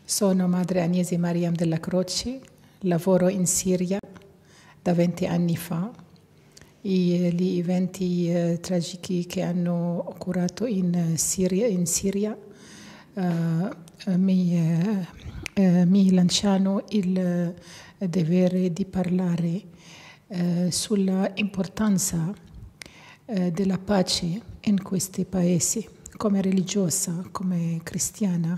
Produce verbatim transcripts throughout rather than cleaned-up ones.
Sono madre Agnese Mariam della Croce, lavoro in Siria da venti anni fa. I, gli eventi eh, tragici che hanno occurato in Siria, in Siria eh, mi, eh, eh, mi lanciano il dovere di parlare eh, sulla importanza eh, della pace in questi paesi, come religiosa, come cristiana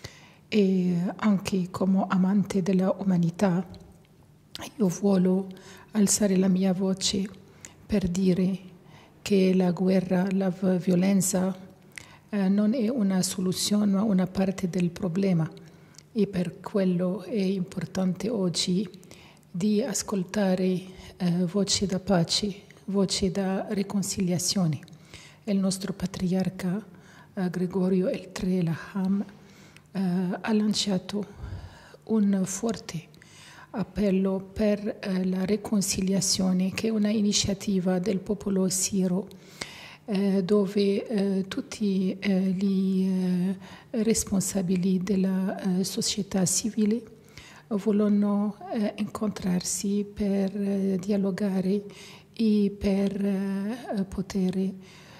e anche come amante della umanità. Io voglio alzare la mia voce per dire che la guerra, la violenza eh, non è una soluzione ma una parte del problema, e per quello è importante oggi di ascoltare eh, voci da pace, voci da riconciliazione. Il nostro patriarca eh, Gregorio il terzo Laham eh, ha lanciato un forte appello per eh, la riconciliazione, che è una iniziativa del popolo siro, eh, dove eh, tutti eh, gli eh, responsabili della eh, società civile vogliono eh, incontrarsi per eh, dialogare e per eh, poter eh,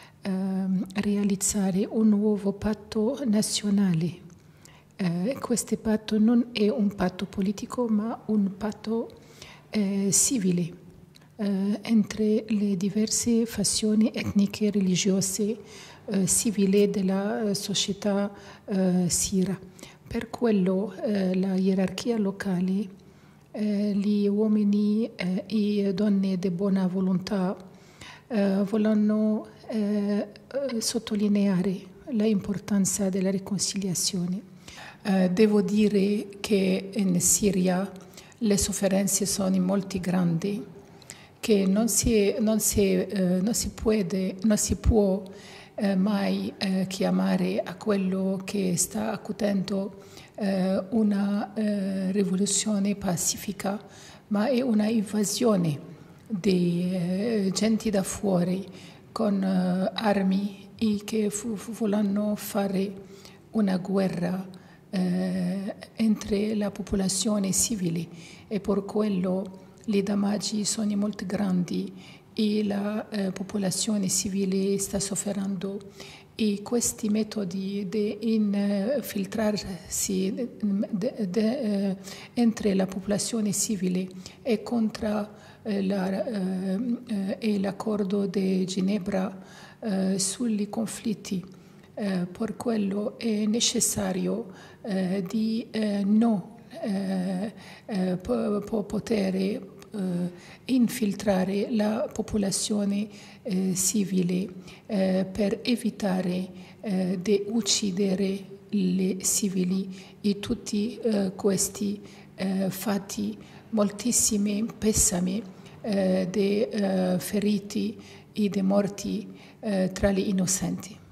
realizzare un nuovo patto nazionale. Eh, questo patto non è un patto politico, ma un patto eh, civile eh, entre le diverse fazioni etniche e religiose eh, civili della società eh, sira. Per quello eh, la gerarchia locale, eh, gli uomini eh, e donne di buona volontà eh, vogliono eh, sottolineare l'importanza della riconciliazione. Eh, devo dire che in Siria le sofferenze sono molto grandi, che non si, non si, eh, non si, puede, non si può eh, mai eh, chiamare a quello che sta accadendo eh, una eh, rivoluzione pacifica, ma è una invasione di eh, gente da fuori con eh, armi e che vogliono fare una guerra Eh, entre la popolazione civile, e per quello i danni sono molto grandi e la eh, popolazione civile sta soffrendo, e questi metodi di infiltrarsi de, de, eh, entre la popolazione civile e contro eh, la, eh, eh, l'accordo di Ginevra eh, sui conflitti. Eh, per quello è necessario eh, di eh, non eh, eh, po- poter eh, infiltrare la popolazione eh, civile eh, per evitare eh, di uccidere le civili, e tutti eh, questi eh, fatti, moltissimi pessami eh, di eh, feriti e di morti eh, tra gli innocenti.